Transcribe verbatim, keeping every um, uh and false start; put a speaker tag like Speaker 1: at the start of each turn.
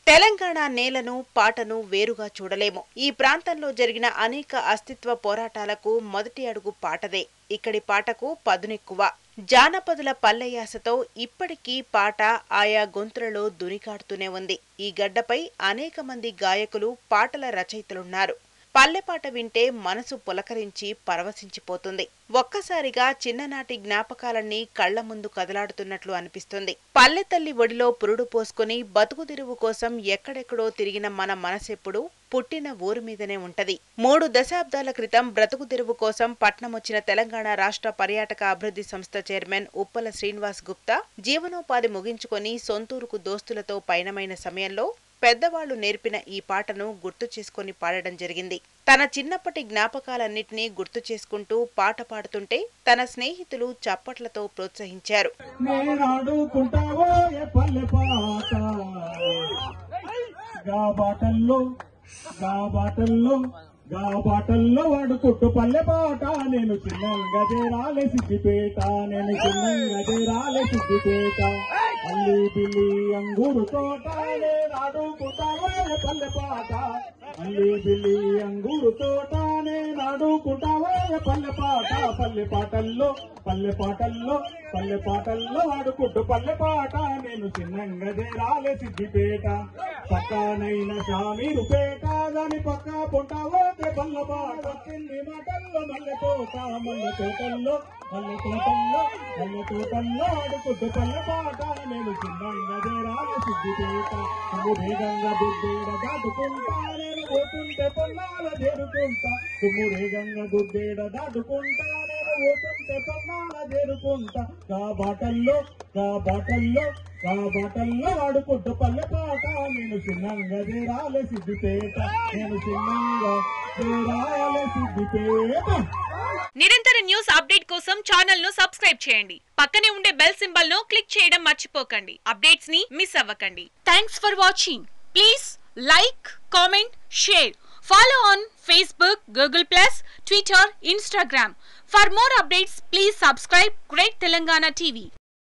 Speaker 1: తెలంగాణ నేలను పాటను వేరుగా చూడలేము. ఈ ప్రాంతంలో జరిగిన అనేక అస్తిత్వ పోరాటాలకు మొదటి అడుగు పాటదే. ఇక్కడి పాటకు పదునెక్కువ. జానపదుల పల్లెయాసతో ఇప్పటికీ పాట ఆయా గొంతులలో దునికాడుతూనే ఉంది. ఈ గడ్డపై అనేక మంది గాయకులు, పాటల రచయితలున్నారు. పల్లెపాట వింటే మనసు పులకరించి పరవశించిపోతుంది. ఒక్కసారిగా చిన్ననాటి జ్ఞాపకాలన్నీ కళ్ల ముందు కదలాడుతున్నట్లు అనిపిస్తుంది. పల్లె తల్లి ఒడిలో పురుడు పోసుకుని బతుకుదిరువు కోసం ఎక్కడెక్కడో తిరిగిన మన మనసెప్పుడు పుట్టిన ఊరు మీదనే ఉంటది. మూడు దశాబ్దాల క్రితం బ్రతుకుదెరువు కోసం పట్నమొచ్చిన తెలంగాణ రాష్ట్ర పర్యాటక అభివృద్ధి సంస్థ చైర్మన్ ఉప్పల శ్రీనివాస్ గుప్తా జీవనోపాధి ముగించుకొని సొంతూరుకు దోస్తులతో పయనమైన సమయంలో పెద్దవాళ్లు నేర్పిన ఈ పాటను గుర్తు చేసుకుని పాడడం జరిగింది. తన చిన్నప్పటి జ్ఞాపకాలన్నింటినీ గుర్తు చేసుకుంటూ పాట పాడుతుంటే తన స్నేహితులు చప్పట్లతో ప్రోత్సహించారు.
Speaker 2: గా బాటల్లో వాడుకుంటూ పల్లె పాట నేను చిన్నంగా చేరాలే సిద్దిపేట నేను చిన్నంగా చేరాలే సిద్దిపేట అల్లి బిల్లి అంగూరు తోట నేను ఆడుకుంటావే పల్లె పాట అల్లి బిల్లి అంగూరు తోట నేను ఆడుకుంటావే పల్లె పాట పల్లె పాటల్లో పల్లె పాటల్లో పల్లె పాటల్లో ఆడుకుంటూ పల్లె పాట నేను చిన్నంగా చేరాలే సిద్దిపేట పక్కనైన షామీరుపేట దాని పక్క పొంటావో పల్ల పాట కింది మాటల్లో మల్లె తోట మల్లె తోటల్లో మల్లె తోటల్లో మల్లె తోటల్లో ఆడుకుంటూ పల్లె పాట నేను చిన్నంగా చేరాలి సిద్దిపేట నువ్వు వేగంగా దుద్దేడ దాటుకుంటా నేను పోతుంటే పొన్నాల చేరుకుంటా నువ్వు వేగంగా దుద్దేడ దాటుకుంటా నేను పోతుంటే పొన్నాల చేరుకుంటా కా బాటల్లో కా బాటల్లో కా బాటల్లో ఆడుకుంటూ పల్లె పాట నేను చిన్నంగా చేరాలి సిద్దిపేట నేను చిన్నంగా చేరాలి సిద్దిపేట.
Speaker 3: నిరంతర న్యూస్ అప్డేట్ కోసం ఛానల్ ను సబ్స్క్రైబ్ చేయండి. పక్కనే ఉండే బెల్ సింబల్ ను క్లిక్ చేయడం మర్చిపోకండి. అప్డేట్స్ ని మిస్ అవ్వకండి. Thanks for watching. Please like, comment, share. Follow on Facebook, Google plus, Twitter, Instagram. For more updates, please subscribe Great Telangana T V.